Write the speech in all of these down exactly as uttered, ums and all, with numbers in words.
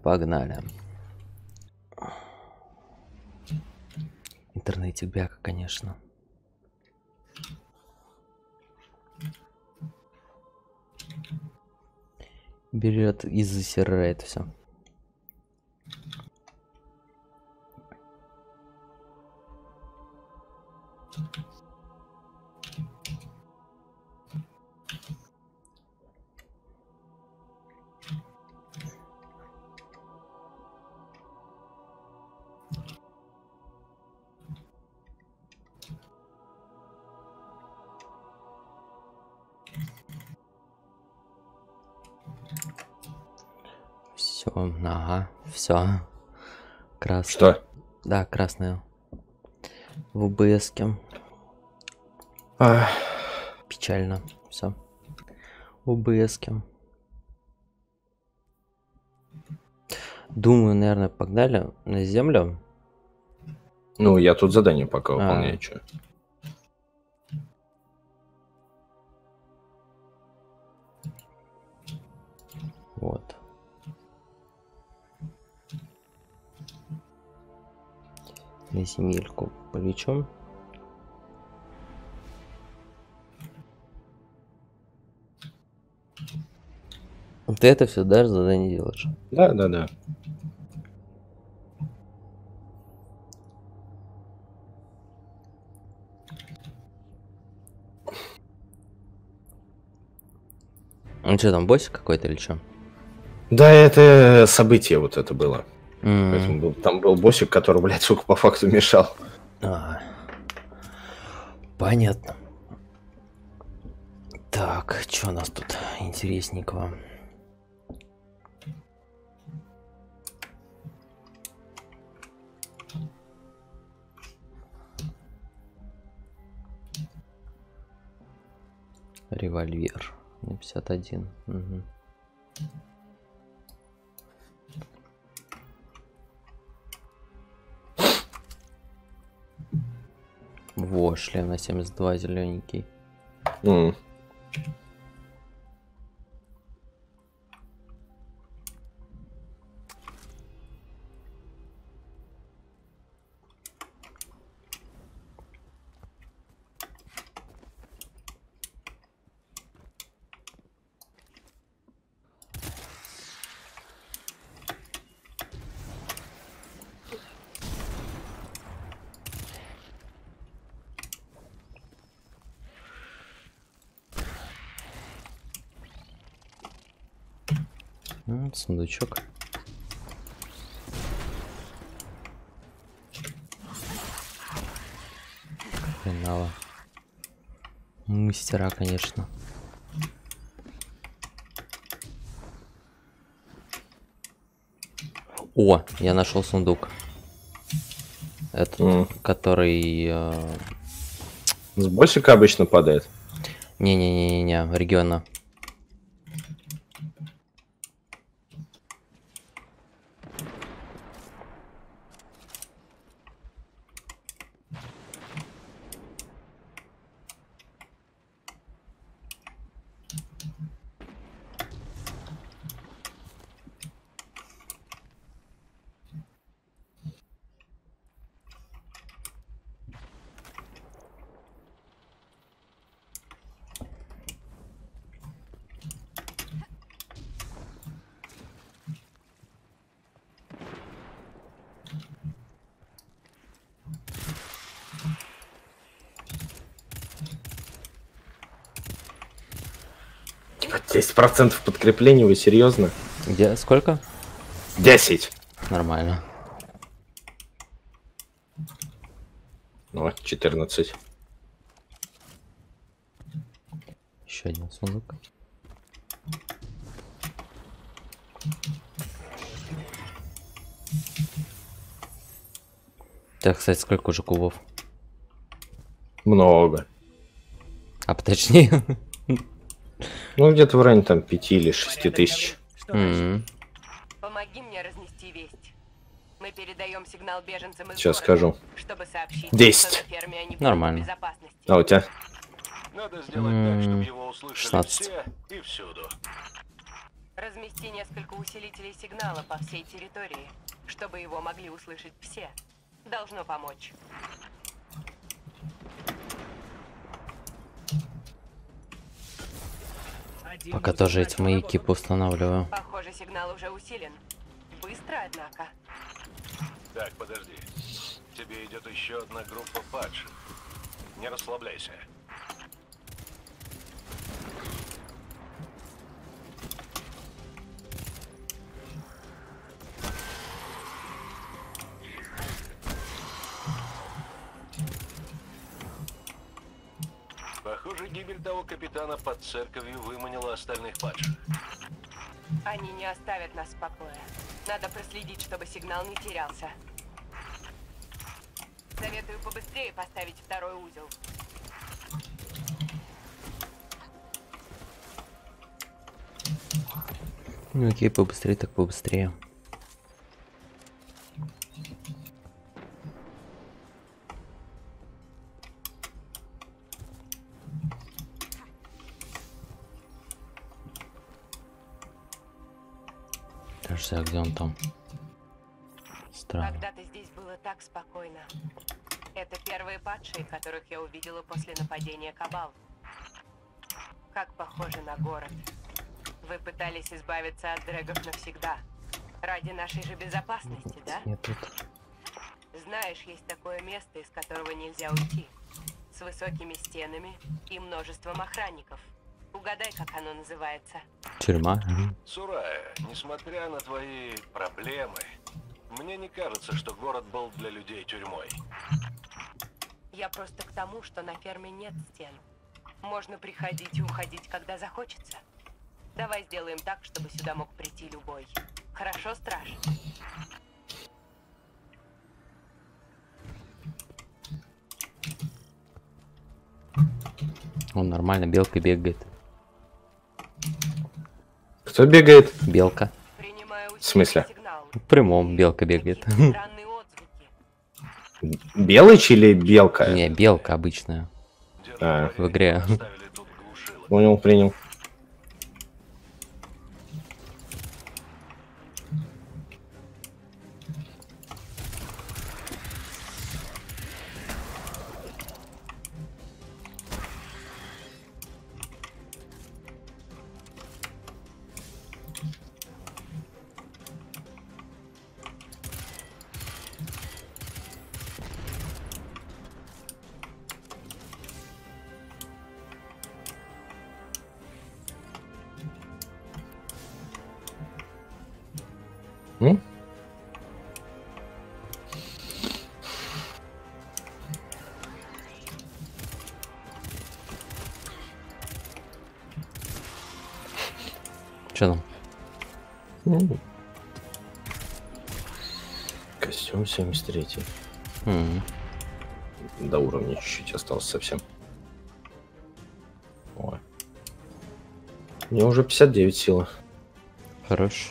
погнали. Интернетик бяка, конечно. Берет и засирает все. Все, ага, все. Красный. Что? Да, красная. В УБСке. Ах. Печально. Все. В УБСке. Думаю, наверное, погнали на землю. Ну, я тут задание пока А. выполняю. Чё. Вот. На земельку полечем. Ты это все даже задание делаешь? Да, да, да. Ну что там, босик какой-то или что? Да, это событие вот это было. Mm. Поэтому был, там был боссик, который, блядь, сука, по факту мешал. А, понятно. Так, что у нас тут интересненького? Револьвер на пятьдесят один. Угу. Во, шлем на семьдесят два зелененький. Mm. Ну, сундучок. Хреново. Мастера, конечно. О, я нашел сундук. Этот, Mm. который... Э... С боссика обычно падает. Не-не-не-не, региона. десять процентов подкрепления, вы серьезно? Где? Сколько? десять. Нормально. Ну, четырнадцать. Еще один сундук. Так, кстати, сколько уже кубов? Много. А поточнее? Ну, где-то в районе там пяти или шести тысяч. Mm-hmm. Помоги мне разнести весть. Мы передаем сигнал беженцам из Сейчас города, скажу. чтобы сообщить, десять. что на ферме они Нормально. в безопасности. А у тебя? Надо сделать так, чтобы его услышали шестнадцать. все и всюду. Размести несколько усилителей сигнала по всей территории, чтобы его могли услышать все. Должно помочь. Пока тоже эти маяки устанавливаю. Похоже, сигнал уже усилен. Быстро, однако. Так, подожди. Тебе идет еще одна группа падших. Не расслабляйся. Похоже, гибель того капитана под церковью выманила остальных падших. Они не оставят нас в покое. Надо проследить, чтобы сигнал не терялся. Советую побыстрее поставить второй узел. Ну окей, побыстрее, так побыстрее. Кажется, где он там? Странно. Когда-то здесь было так спокойно. Это первые падшие, которых я увидела после нападения Кабал. Как похоже на город. Вы пытались избавиться от дрэгов навсегда. Ради нашей же безопасности, да? Нет, тут. Знаешь, есть такое место, из которого нельзя уйти. С высокими стенами и множеством охранников. Угадай, как оно называется. Тюрьма. Сурая, несмотря на твои проблемы, мне не кажется, что город был для людей тюрьмой. Я просто к тому, что на ферме нет стен. Можно приходить и уходить, когда захочется. Давай сделаем так, чтобы сюда мог прийти любой. Хорошо, страж? Он нормально, белка бегает. Кто бегает? Белка. Принимаю В смысле? сигнал. В прямом белка бегает. Какие-то странные отзвуки. Белыч или белка? Не, белка обычная. А, В игре. Оставили тут глушило. понял, принял. М? Че там? М. Костюм семьдесят три. М. До уровня чуть-чуть осталось совсем. Ой. Мне уже пятьдесят девять сила. Хорош.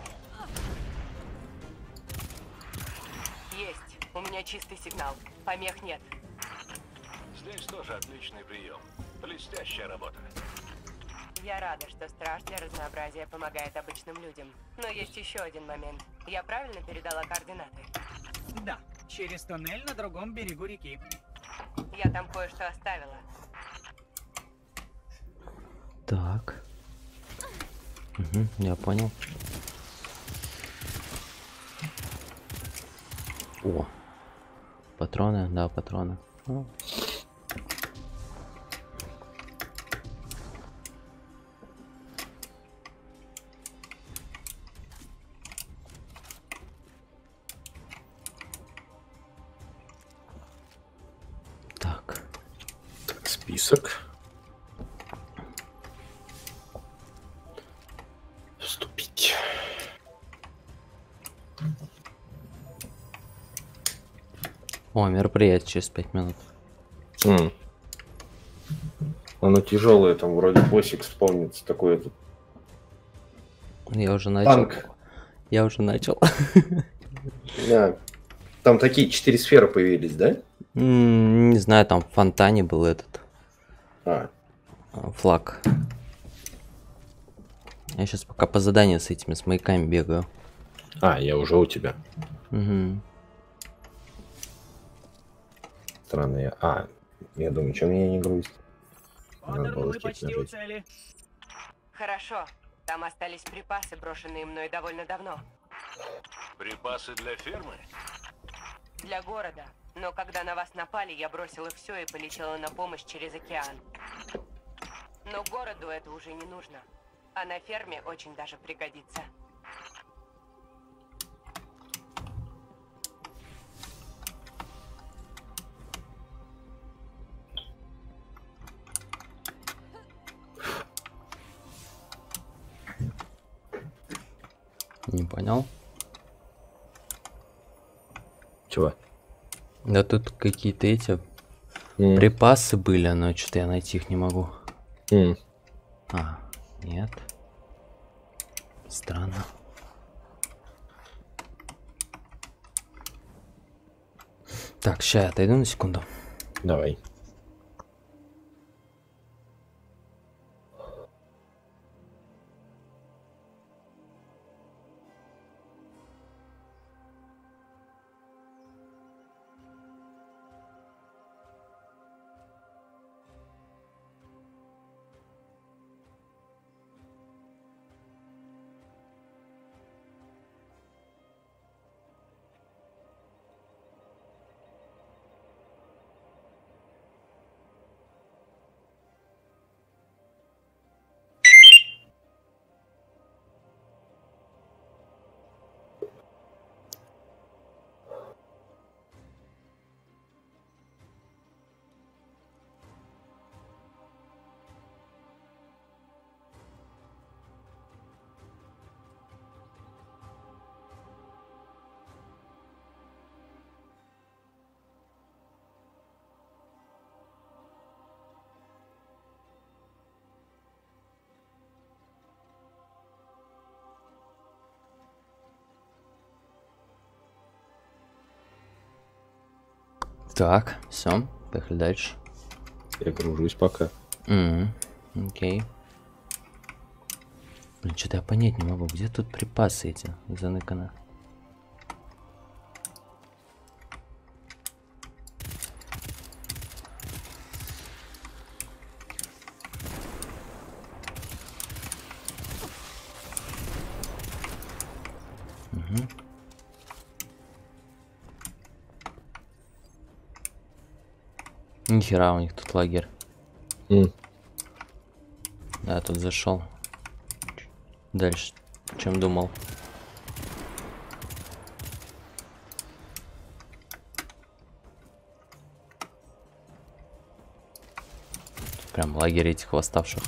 Есть. У меня чистый сигнал. Помех нет. Здесь тоже отличный прием. Блестящая работа. Я рада, что страж для разнообразия помогает обычным людям. Но есть еще один момент. Я правильно передала координаты? Да, через туннель на другом берегу реки. Я там кое-что оставила. Так. Угу, я понял. О. Патроны, да, патроны. О. Так. Так, список. Вступить. О, мероприятие через пять минут. М. Оно тяжелое, там вроде боссик вспомнится такой этот. Я уже начал. Танк. Я уже начал. Да. Там такие четыре сферы появились, да? М, Не знаю, там в фонтане был этот А, а, флаг. Я сейчас пока по заданию с этими, с маяками бегаю. А, я уже у тебя. Угу. Странно, я... А, я думаю, что меня не грузит? Надо Поттер, было мы скип почти у нажать. цели. Хорошо. Там остались припасы, брошенные мной довольно давно. Припасы для фермы? Для города. Но когда на вас напали, я бросила все и полетела на помощь через океан. Но городу это уже не нужно. А на ферме очень даже пригодится. Не понял. Чего? Да тут какие-то эти М, припасы были, но что-то я найти их не могу. м. А, нет. Странно. Так, ща я отойду на секунду. Давай. Так, все, поехали дальше. Я гружусь пока. М, Окей. Блин, что-то я понять не могу, где тут припасы эти заныканы? Угу. Нихера у них тут лагерь. М. Да, тут зашел. Дальше, чем думал. Прям лагерь этих восставших.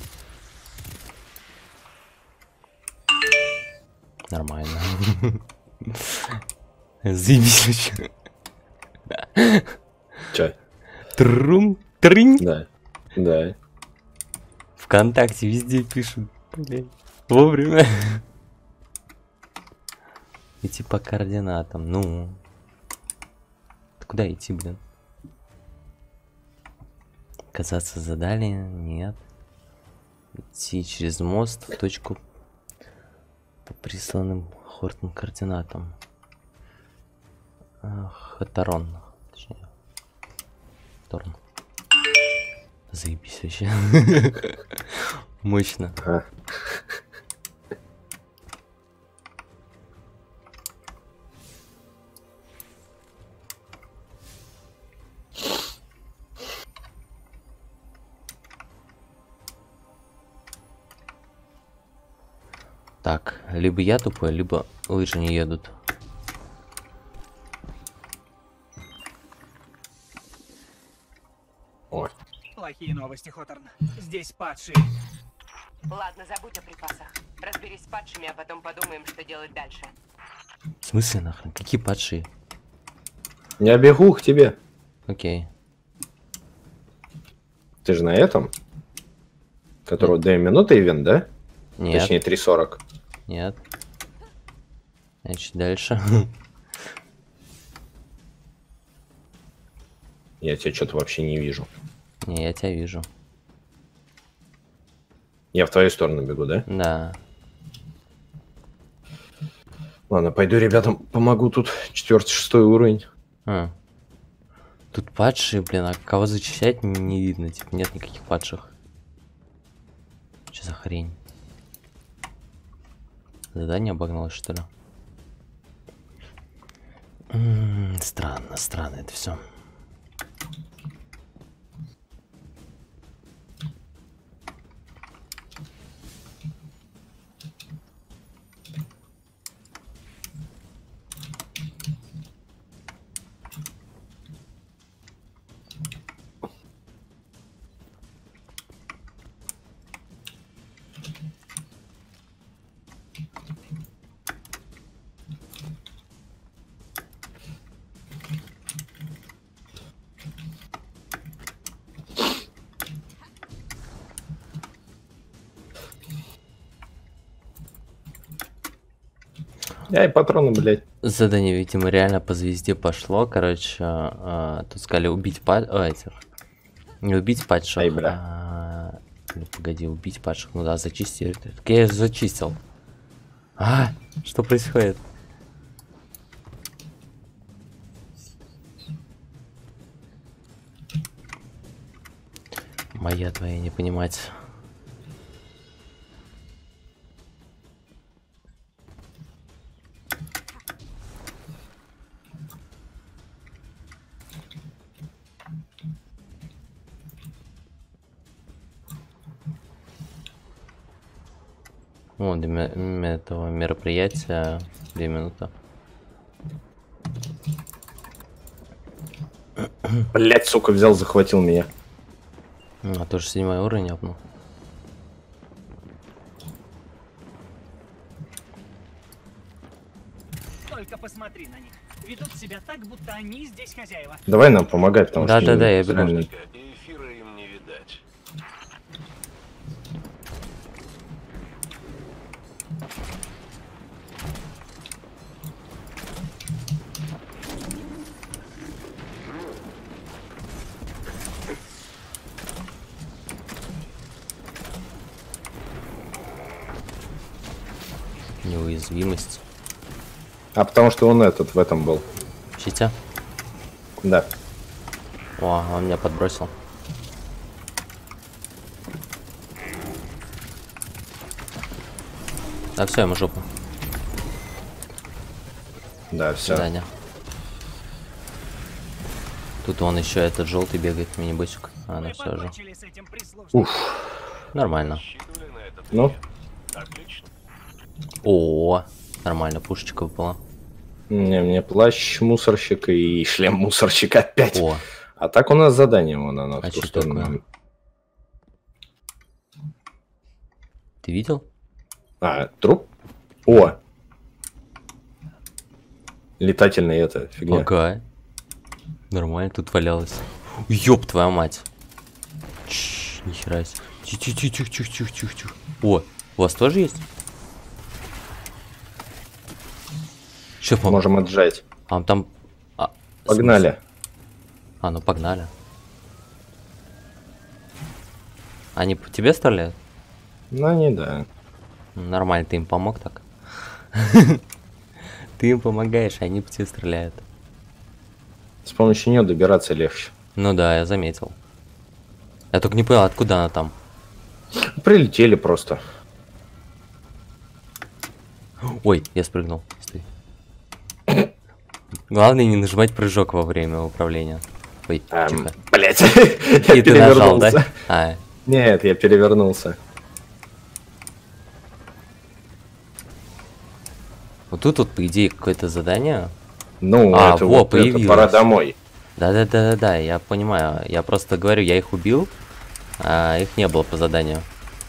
Нормально. Заебись вообще. Чё? Трум, трынь. Да. Да. ВКонтакте везде пишут. Блин. Вовремя. Идти по координатам. Ну. Куда идти, блин? Казаться задали? Нет. Идти через мост в точку по присланным Хортон координатам. Хаторон. Точнее. Торн. Заебись вообще. Мощно. Ага. Так, либо я тупой, либо лыжи не едут. Ой. Плохие новости, Хоторн. Здесь падшие. Ладно, забудь о припасах. Разберись с падшими, а потом подумаем, что делать дальше. В смысле нахрен? Какие падшие? Я бегу к тебе. Окей. Ты же на этом? Которого две минуты ивент, да? Нет, Точнее, три сорок. нет. Значит, дальше. Я тебя что-то вообще не вижу. Не, я тебя вижу. Я в твою сторону бегу, да? Да. Ладно, пойду ребятам помогу тут. Четвертый, шестой уровень. А. Тут падшие, блин, а кого зачищать не видно, типа нет никаких падших. Что за хрень? Задание обогналось, что ли? М-м, странно, странно это все. Я и патроны, блядь. Задание, видимо, реально по звезде пошло. Короче, а, тут сказали убить пад... а, этих. Не убить падших. Ай, бля. А... Или, погоди, убить падших. Ну да, зачистили. Так я их зачистил. А, что происходит? Моя твоя не понимать. О, до ме- этого мероприятия две минуты. Блять, сука, взял, захватил меня. А тоже седьмой уровень апнул. Только посмотри на них. Ведут себя так, будто они здесь хозяева. Давай нам помогай, потому Да, что... да, да, я реально- бегу. И эфира им не видать. Неуязвимость. А потому что он этот в этом был. Щитя. Да. О, он меня подбросил. Да все, ему жопу. Да, все. Свидания. Тут он еще этот желтый бегает, мини-босик. А, ну Мы все же. покончили с этим прислужником. Уф. Нормально. Рассчитывали на это. Ну, Отлично. О, нормально, пушечка выпала. не, мне плащ мусорщика и шлем мусорщика опять. О, А так у нас задание вон оно. А в ту чё сторону. такое? ты видел? А, труп? О! Летательный это, фигня. Ага. Нормально тут валялась. Ёб твою мать. Чш, нихера себе. Тихо-тихо-тихо-тихо-тихо-тихо. О, у вас тоже есть? Чё, по... Можем отжать. А, там... А, Погнали. А, ну погнали. Они по тебе стреляют? Ну, не да. Нормально, ты им помог так? Ты им помогаешь, а они по тебе стреляют. С помощью нее добираться легче. Ну да, я заметил. Я только не понял, откуда она там. Прилетели просто. Ой, я спрыгнул. Стой. Главное не нажимать прыжок во время управления. Ой, Эм, тихо. блять, я И ты нажал, да? перевернулся. А, Нет, я перевернулся. вот тут вот, по идее, какое-то задание. Ну, А, это во, вот это, появилось. пора домой. Да-да-да-да-да, я понимаю. Я просто говорю, я их убил, а их не было по заданию.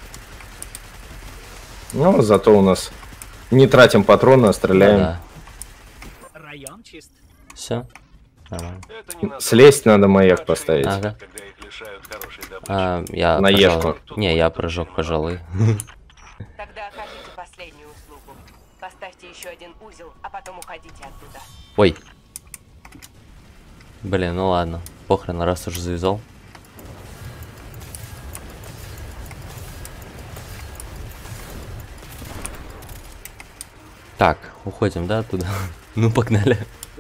Ну, зато у нас не тратим патроны, а стреляем. Да. Район чист. Все. Нормально. Это не надо. Слезть надо маяк поставить. Ага. Когда их лишают хорошей добычи. А, я, На пожалуй- Ешку. Не, я прыжок, пожалуй. Тогда окажите последнюю услугу. Поставьте еще один узел, а потом уходите оттуда. Ой. Блин, ну ладно. Похрен, раз уже завязал. Так, уходим, да, оттуда? Ну, погнали.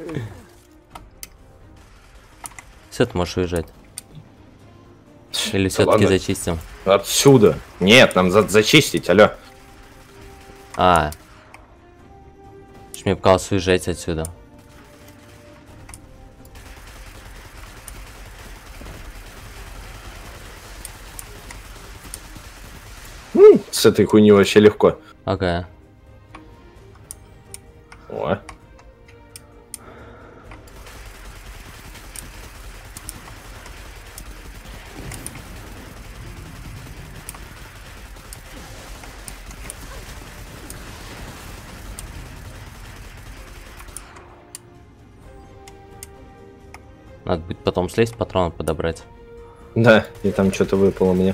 Все, ты можешь уезжать. Или Да все-таки ладно. зачистим? Отсюда. Нет, нам за зачистить, алло. А. Ж мне показалось уезжать отсюда. М, С этой хуйней вообще легко. Ага. О. Надо будет потом слезть, патроны подобрать. Да, и там что-то выпало мне.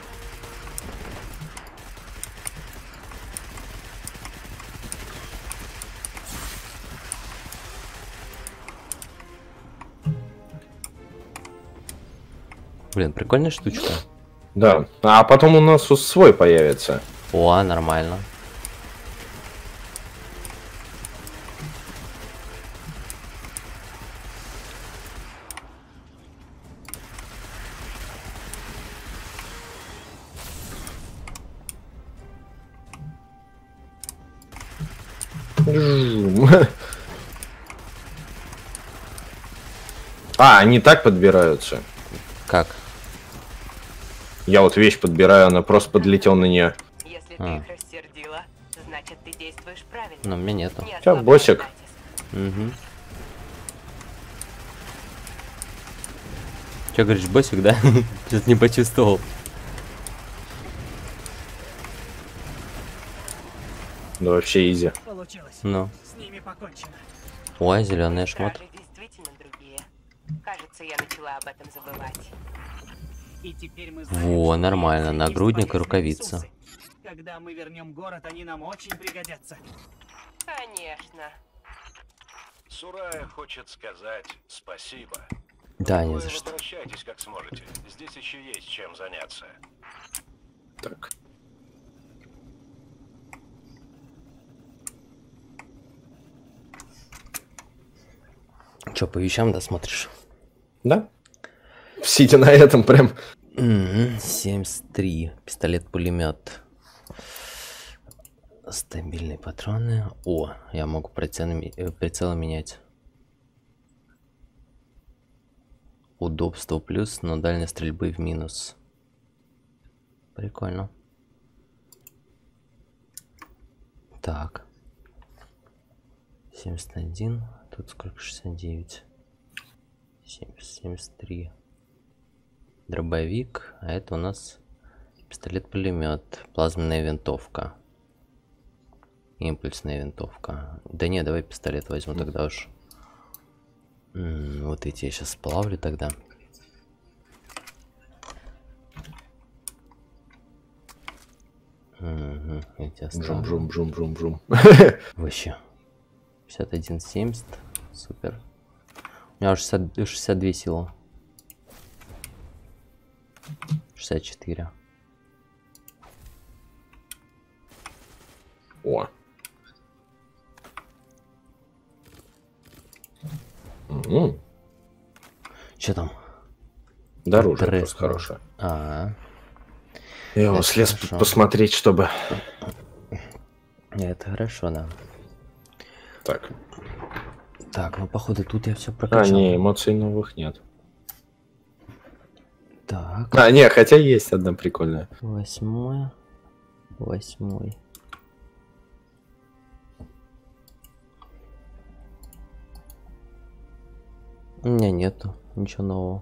Блин, прикольная штучка. Да. А потом у нас свой появится. О, нормально. А, они так подбираются. Как? Я вот вещь подбираю, она просто подлетел на нее. Если А. ты их рассердила, значит ты действуешь правильно. Но у меня нету. Не Чё, ослабляй боссик? натиск. Угу. Че говоришь, боссик, да? Что-то не почувствовал. Да вообще изи. Получилось. Ну. С ними покончено. Ой, зеленый шмот. Стражи действительно другие. Кажется, я начала об этом забывать. И теперь мы знаем, Во, что нормально, есть нагрудник и полезные рукавица. ресурсы. Когда мы вернем город, они нам очень пригодятся. Конечно. Сурая хочет сказать спасибо. Да, не Вы за что. возвращайтесь как сможете. Здесь еще есть чем заняться. Так. Че, по вещам досмотришь? Да? Сидя на этом прям. М, семьдесят три. Пистолет-пулемет. Стабильные патроны. О, я могу прицелы, э, прицелы менять. Удобство плюс, но дальность стрельбы в минус. Прикольно. Так. семьдесят один. Тут сколько? шестьдесят девять. семьдесят три. Дробовик. А это у нас пистолет-пулемет. Плазменная винтовка. Импульсная винтовка. Да не, давай пистолет возьму тогда уж. М, вот эти я сейчас сплавлю тогда. Угу, эти оставлю. Жум-жум-жум-жум-жум. Вообще. пятьдесят один семьдесят. Супер. У меня уже шестьдесят, шестьдесят две силы. шестьдесят четыре. О. М, Че там? Дороже Треск. просто хорошая. А, Я его Это слез хорошо. посмотреть, чтобы... это хорошо, да. Так. Так, ну походу тут я все А, прокачал. не, эмоций новых нет. Так, А, не, хотя есть одна прикольная. восьмой. Восьмой. У меня нету ничего нового.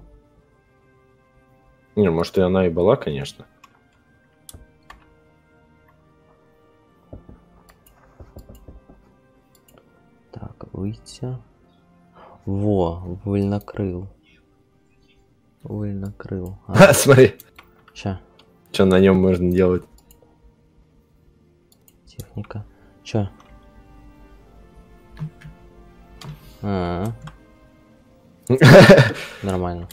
Не, может и она и была, конечно. Так, выйти. Во, вольнокрыл. Вольнокрыл. А, А, смотри, ща, что на нем можно делать. техника. Чё? А, нормально.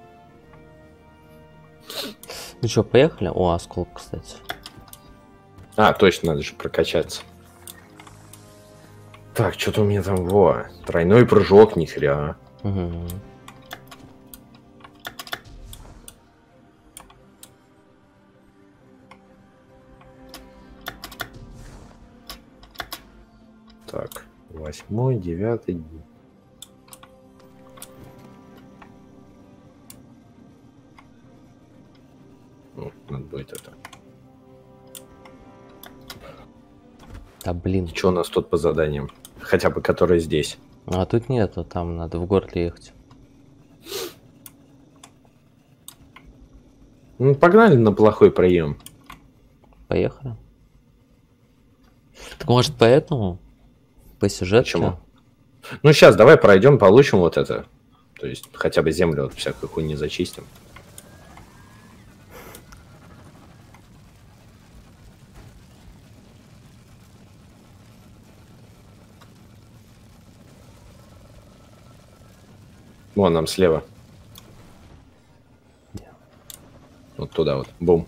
Ну чё, поехали? О, осколок, кстати. А, точно, надо же прокачаться. Так, что-то у меня там, во, тройной прыжок, нихря. Угу. Так, восьмой, девятый. Ну, надо будет это. Да блин. Что у нас тут по заданиям? Хотя бы которые здесь. А тут нету, там надо в город ехать. Ну, погнали на плохой прием. Поехали. Так может поэтому? По сюжетке? Почему? Ну, сейчас давай пройдем, получим вот это. То есть, хотя бы землю вот всякую хуйни зачистим. Вон нам слева. Вот туда вот. Бум.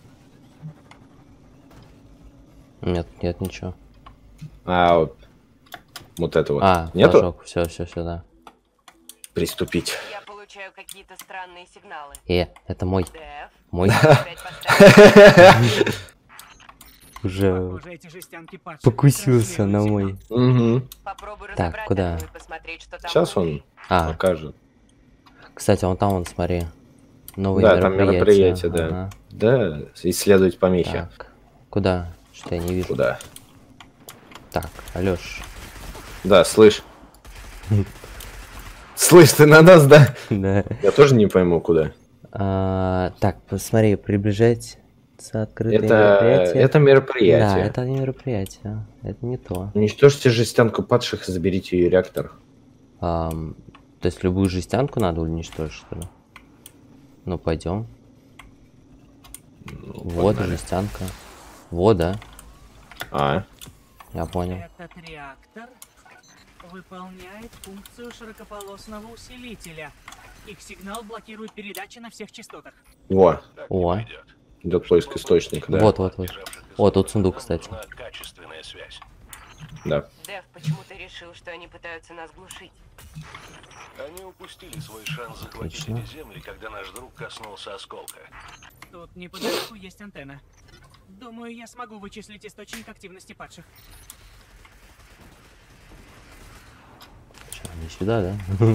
Нет, нет, ничего. А вот, вот это вот. А, Нету? Все, все, все, да. Приступить. Я получаю какие-то странные сигналы. Э, это мой. Дэв, Мой. опять поставил. Уже Похоже, эти жестянки падших покусился на транслируют мой. Угу. Попробуй Так, разобрать куда? одну и посмотреть, что там. Сейчас он А, покажет. кстати, вон там, вон, смотри. Новые Да, там мероприятия. мероприятие, да. Ага. Да, исследовать помехи. Так, куда? Что я не вижу. Куда? Так, Алёш. Да, слышь. Слышь, ты на нас, да? Да. Я тоже не пойму, куда. А, так, посмотри, приближать открытое Это, мероприятие. это Да, мероприятие. это не мероприятие. Это не то. Уничтожьте жестянку падших и заберите ее реактор. Ам, то есть любую жестянку надо уничтожить, что ли? Ну, пойдем. Ну, Вот погнали. жестянка. Вот, да. А, Я понял. Этот реактор выполняет функцию широкополосного усилителя. Их сигнал блокирует передачи на всех частотах. во, Так О. не пойдет. идет поиск источника, да. Вот, вот, вот. Бежавших из О, тут города сундук, нам кстати. нужна качественная связь. Да. Дэв, почему ты решил, что они пытаются нас глушить? Они упустили свой шанс захватить Отлично. эти земли, когда наш друг коснулся осколка. Тут неподалеку есть антенна. Думаю, я смогу вычислить источник активности падших. Чё, не сюда, да?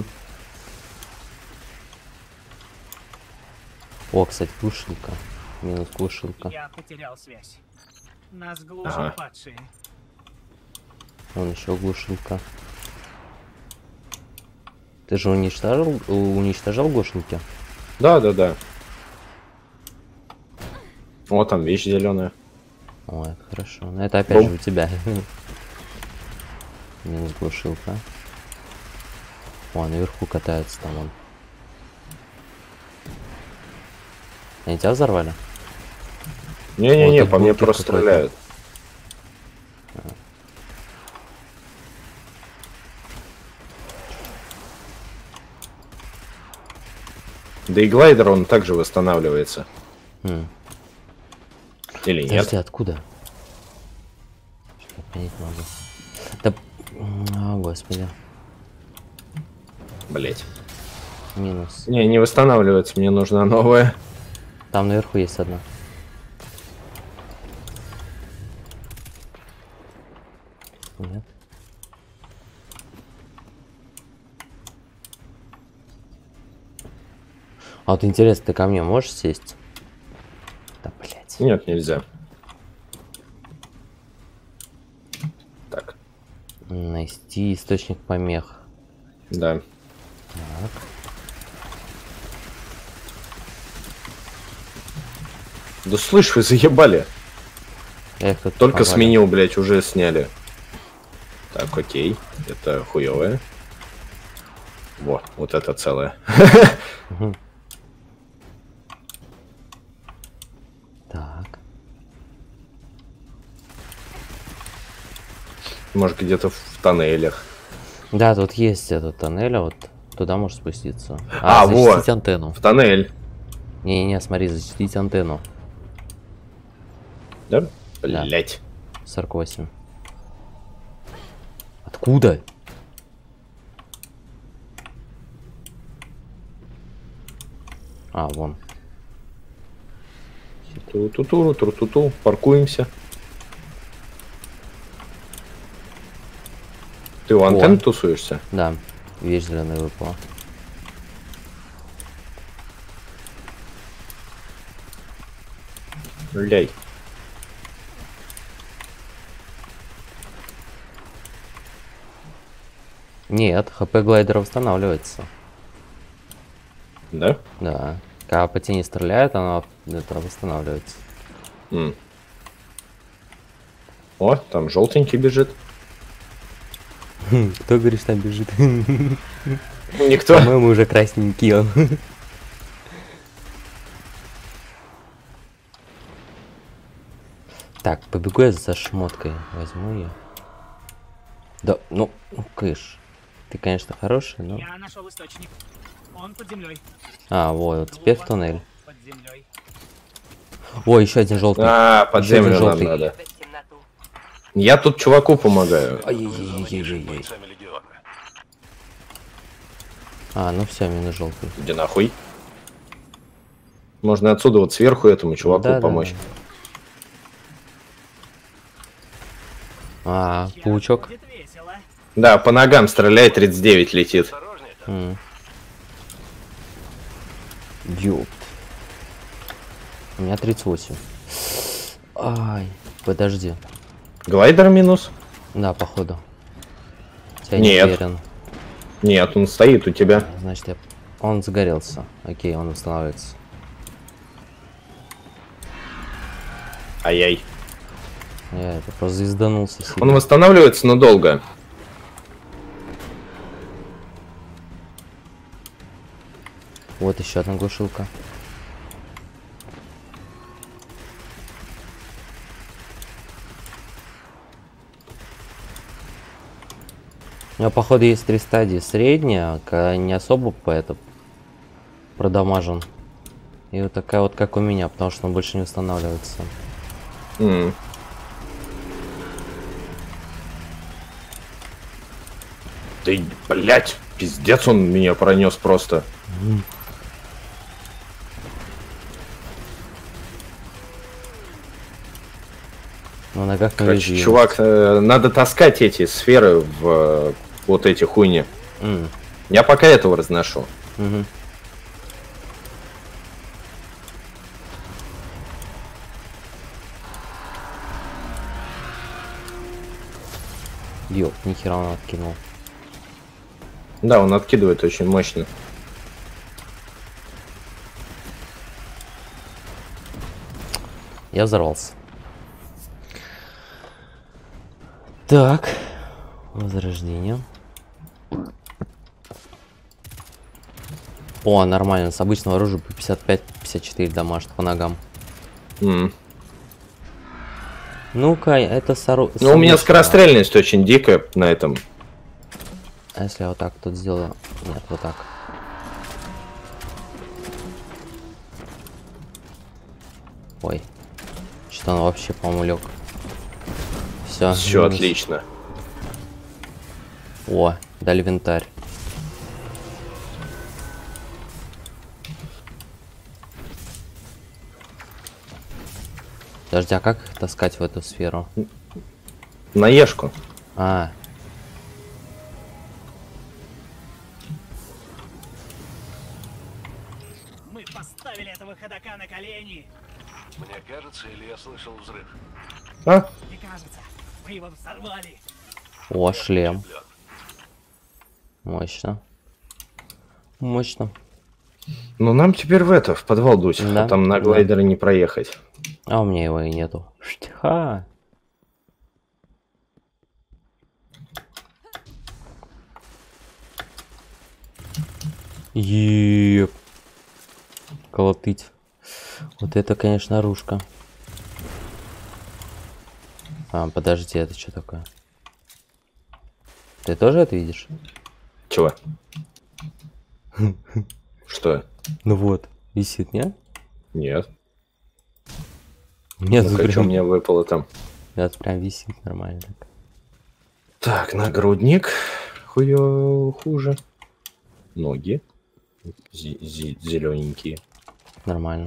О, кстати, глушилка. Минус глушилка. Я потерял связь. Нас глушат Ага. падшие. Вон еще глушилка. Ты же уничтожил, уничтожал глушилки? Да, да, да. Вот там вещь зеленая. О, это хорошо. Но это опять Бум. же у тебя. Минус глушилка. О, наверху катается там он. Они тебя взорвали? Не-не-не, Вот тут по мне бункер просто какой-то. стреляют. Да и глайдер, он также восстанавливается. Хм. Или нет? Подожди, откуда? Что-то понять не могу. Да... О, господи. Блять. Минус. Не, не восстанавливается, мне нужна новая. Там наверху есть одна. Нет. А вот интересно, ты ко мне можешь сесть? Да, блять. Нет, нельзя. Так, Найти источник помех. да. Так. Да слышь, вы заебали. Я их тут Только повалил. сменил, блять, уже сняли. Так, окей. Это хуевое. Вот, вот это целое. Мгм. Так. Может, где-то в тоннелях. Да, тут есть этот тоннель, а вот туда можешь спуститься. А, защитить вот. антенну. В тоннель. Не-не-не, смотри, защитить антенну. Да? Блять. сорок восемь. Откуда? А, вон. Ту-ту-ту, ту-ту-ту, паркуемся. Ты у антенн тусуешься? Да, вещь зеленая выпала. Ляй. Нет, хп глайдера восстанавливается. Да? Да. Когда по тени стреляет, она это восстанавливается. М. О, там желтенький бежит. Кто говорит, что там бежит? Никто. По-моему, уже красненький он. Так, побегу я за шмоткой. Возьму ее. Да, ну, ну, кыш. Ты, конечно, хороший, но... Я нашел источник. Он под землей. А, вот, теперь в туннель. Под землей. О, еще один желтый. А, под Еще один землю нам желтый. надо. В темноту. Я тут чуваку помогаю. Ай-яй-яй-яй-яй. бойцами легиона. А, ну все, минус желтый. Иди нахуй. Можно отсюда вот сверху этому чуваку Да, да, помочь. да. А, Сейчас паучок. будет весело. Да, по ногам стреляет, тридцать девять летит. Осторожнее там. М. Ёпт. У меня тридцать восемь. Ай, подожди. Глайдер минус? Да, походу. Я Нет. не уверен. Нет, он стоит у тебя. Значит, я... он загорелся. Окей, он восстанавливается. Ай-яй. Я это просто звезданулся сильно. Он восстанавливается, но долго. Вот еще одна глушилка. У меня, походу, есть три стадии. Средняя, когда не особо по это продамажен. И вот такая вот, как у меня, потому что он больше не восстанавливается. М. Ты, блять, пиздец, он меня пронес просто. На ногах не Короче, вижу. чувак, э, надо таскать эти сферы в э, вот эти хуйни. М, Я пока этого разношу. мгм. Ёп, нихера он откинул. Да, он откидывает очень мощно. Я взорвался. Так. Возрождение. О, нормально. С обычного оружия по пятьдесят пять — пятьдесят четыре дамажит по ногам. М. Ну-ка, это с ору- с Ну, у меня обычного. скорострельность очень дикая на этом. А если я вот так тут сделаю? Нет, вот так. Ой. Что он вообще, по-моему, лег. Все. Все отлично. О, дали винтарь. Подожди, а как их таскать в эту сферу? На ешку. А. Мы поставили этого ходока на колени. Мне кажется, или я слышал взрыв. А? Мне кажется, мы его взорвали. О, шлем. Впечатлен. Мощно. Мощно. Ну, нам теперь в это, в подвал дуть. Да, А там на да. глайдере не проехать. А у меня его и нету. Ха. Еп. Колотыть. Вот это, конечно, оружка. А, подожди, это что такое? Ты тоже это видишь? Чего? Что? Ну вот, висит, не? Нет. Нет, Ну-ка, что мне выпало там? Это прям висит нормально. Так, нагрудник. Хуё хуже. Ноги. Зелененькие. Нормально.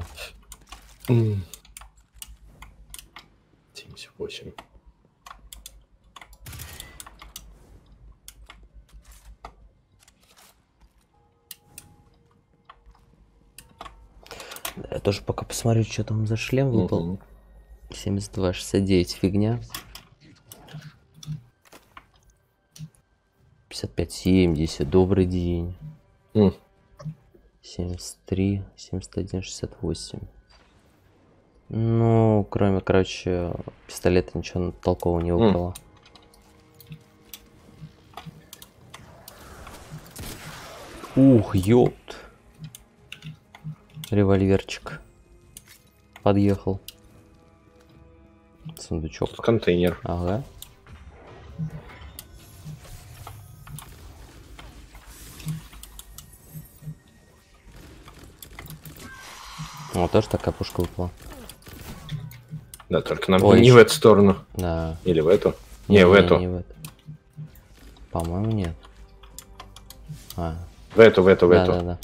семьдесят восемь. Я тоже пока посмотрю, что там за шлем выпал. Угу. семьдесят два шестьдесят девять фигня. пятьдесят пять семьдесят, добрый день. Mm. семьдесят три семьдесят один шестьдесят восемь. Ну, кроме, короче, пистолета ничего толкового не выпало. Mm. Ух, ёпт. Револьверчик. Подъехал. Сундучок. Контейнер. Ага. Вот тоже такая пушка выпала. Да, только нам Ой, не еще... в эту сторону. Да. Или в эту? Не, не в эту. Не в эту. По-моему, нет. А. В эту, в эту, в да, эту. Да, да.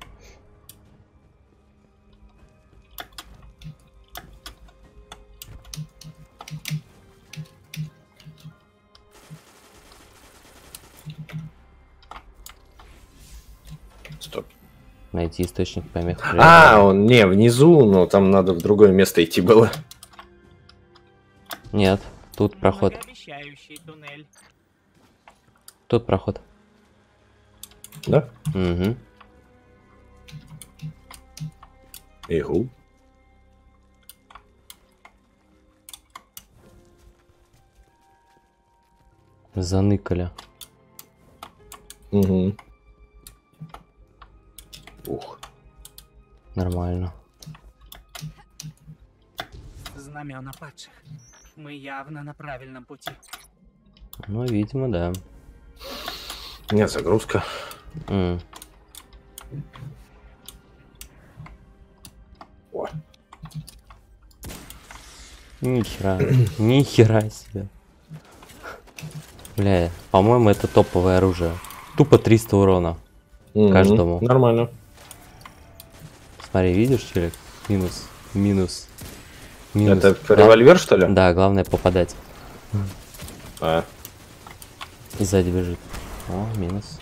Стоп. Найти источник помех. А, он не внизу, но там надо в другое место идти было. Нет, тут проход. Туннель. Тут проход. Да? Угу. Игу. Заныкали. Угу. Ух. Нормально. Знамена падших. Мы явно на правильном пути. Ну, видимо, да. Нет, загрузка. М. О. Нихера. Нихера себе. Бля, по-моему, это топовое оружие. Тупо триста урона. Угу. Каждому. Нормально. Смотри, видишь, челик? Минус. Минус. Минус. Это Да. револьвер, что ли? Да, главное попадать. А. И сзади бежит. О, минус.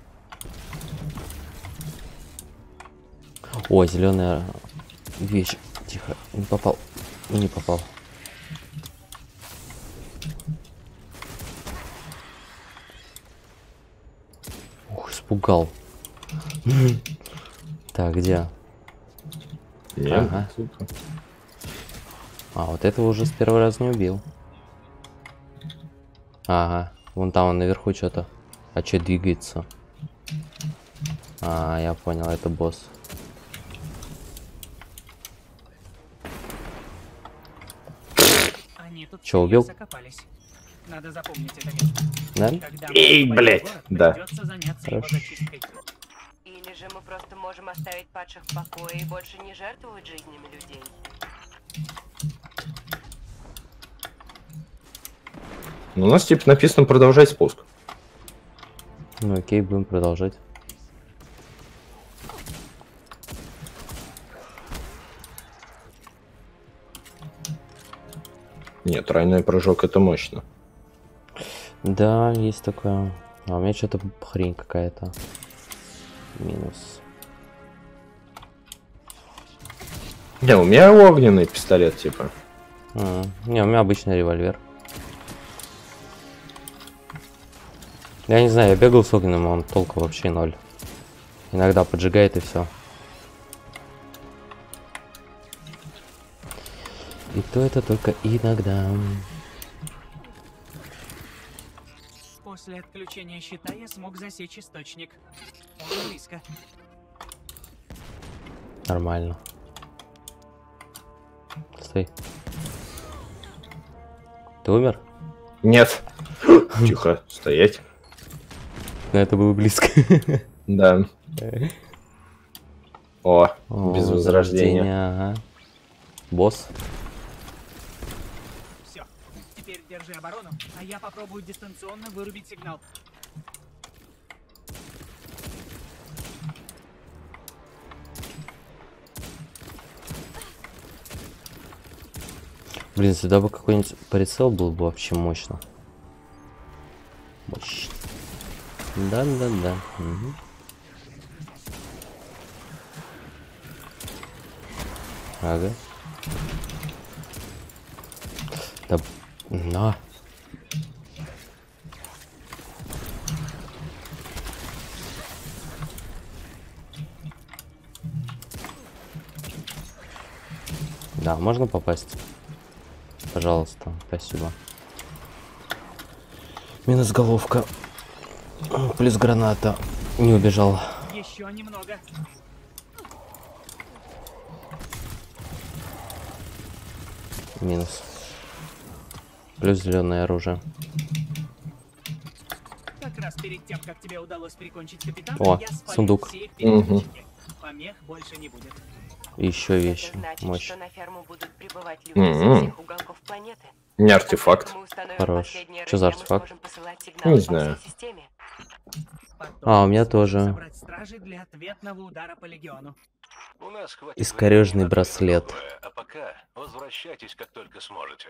О, зеленая вещь. Тихо. Не попал. И не попал. Ух, испугал. Так, где? Нет, Ага. сука. А, вот этого уже с первого раза не убил. Ага. Вон там он наверху что-то. А что двигается? А, я понял, это босс. Они тут Чё, убил? закопались. Надо запомнить это место. Да? Когда мы Эй, попадем в блядь, город, да. придётся заняться его Хорошо. зачисткой. Или же мы просто можем оставить падших в покое и больше не жертвовать жизнями людей. Ну, у нас типа написано продолжать спуск. Ну окей, будем продолжать. Нет, тройной прыжок это мощно. Да, есть такое. А у меня что-то хрень какая-то. Минус. Не, у меня огненный пистолет, типа. А, не, у меня обычный револьвер. Я не знаю, я бегал с огненным, он толку вообще ноль. Иногда поджигает и все. И то это только иногда. После отключения щита я смог засечь источник. Он близко. Нормально. Стой. Ты умер? Нет. Тихо, стоять. Но это было близко. Да. О, О, без возрождения. Ага. Босс. Держи оборону, а я попробую дистанционно вырубить сигнал. Блин, сюда бы какой-нибудь прицел был бы вообще мощно. Мощно. Да-да-да. Угу. Ага. Да, на. Да, можно попасть? Пожалуйста, спасибо. Минус головка. Плюс граната. Не убежал. Еще немного. Минус. Плюс зеленое оружие. Как раз перед тем, как тебе удалось прикончить капитана, О, я спалил сундук. все передатчики. Помех больше не будет. И еще вещи. Это значит, Мощь. что на ферму будут прибывать люди М-м. со всех уголков планеты. Не артефакт. Как только мы установим Хорош. последнее Что за реле, мы артефакт? сможем посылать Не сигналы по знаю. всей системе. Потом А, у меня мы сможем тоже. собрать стражей для ответного удара по легиону. У нас хватит Искорёженный времени на браслет. другое, а пока возвращайтесь, как только сможете.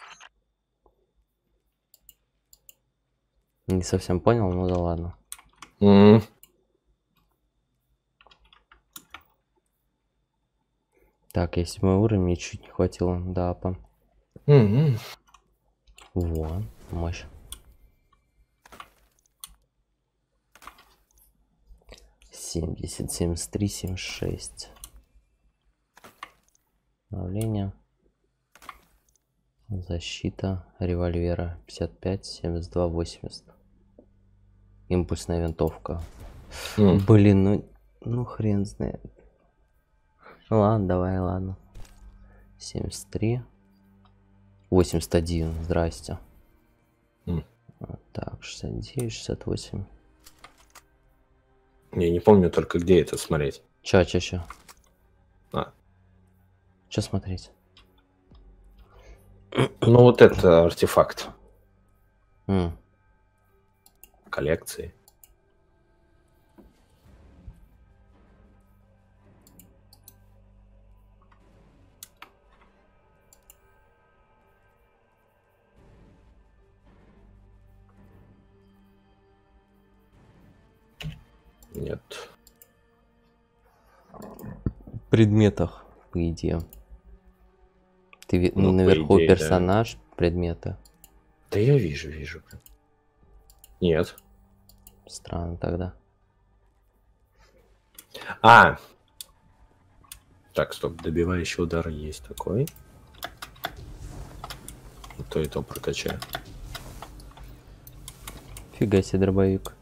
Не совсем понял, ну да ладно. М, Так, я седьмой уровень, мне чуть не хватило до апа. м, Вот, мощь. семьдесят, семьдесят три, семьдесят шесть. Обновление. Защита револьвера пятьдесят пять, семьдесят два, восемьдесят. Импульсная винтовка. м. Блин, ну, ну хрен знает. Ну ладно, давай, ладно. семьдесят три. восемьдесят один, здрасте. М. Вот так, шестьдесят девять, шестьдесят восемь. Я не помню только, где это смотреть. Чё, чё, чё? А. Чё смотреть? Ну, вот это артефакт М, коллекции. Нет. В предметах, по идее. Ты ви- Ну, по наверху идее, да. персонаж, предметы. Да я вижу, вижу. Нет. Странно тогда. А! Так, стоп, добивающий удар есть такой. И то и то прокачаю. Фига себе, дробовик.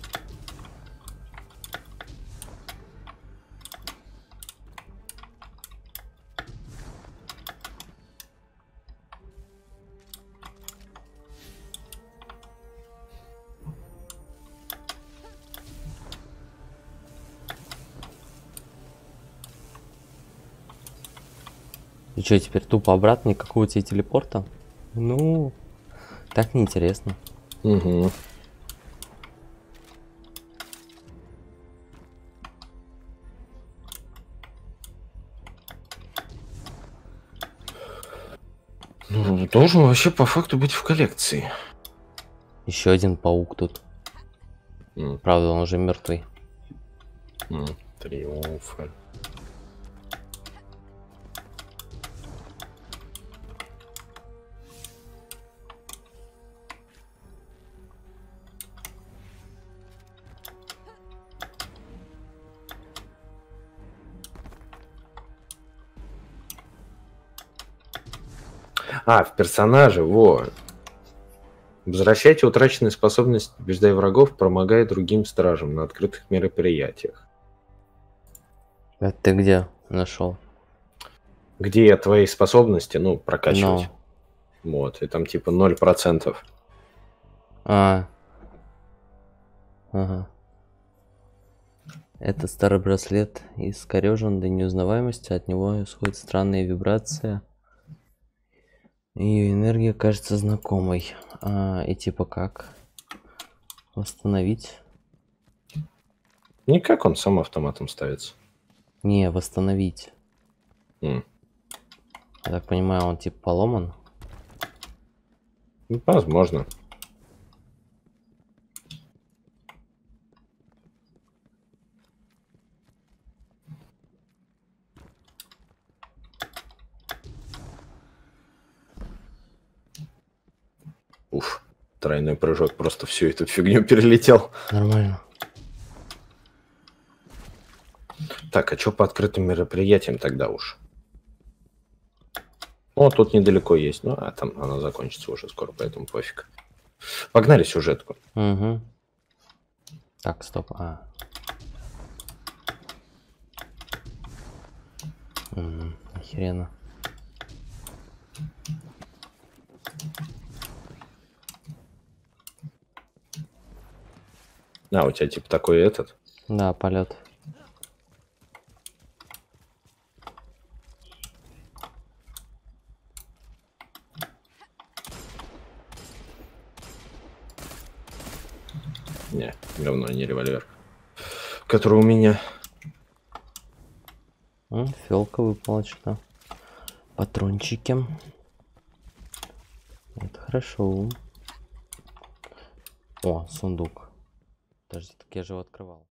И что, теперь тупо обратно, никакого тебе телепорта? Ну, так неинтересно. Угу. Ну, должен вообще по факту быть в коллекции. Еще один паук тут. М, Правда, он уже мертвый. м, Триумфы. А, в персонаже, во. Возвращайте утраченные способности, побеждая врагов, помогая другим стражам на открытых мероприятиях. Это ты где нашел? Где твои способности, ну, прокачивать. Ну. Вот, и там типа ноль процентов. А. Ага. Это старый браслет искорежен до неузнаваемости, от него исходит странная вибрация. Ее энергия кажется знакомой. А, и типа как? Восстановить? Никак, он сам автоматом ставится. Не, восстановить. М. Я так понимаю, он типа поломан? Ну, возможно. Уф, тройной прыжок, просто всю эту фигню перелетел. Нормально. Так, а что по открытым мероприятиям тогда уж? О, тут недалеко есть. Ну, а там она закончится уже скоро, поэтому пофиг. Погнали сюжетку. Угу. Так, стоп. А. Угу. Охеренно. А, у тебя типа такой этот. Да, полет. Не, говно, не револьвер. Который у меня. Фелка выпала что-то. Патрончики. Это хорошо. О, сундук. Подожди, так я же его открывал.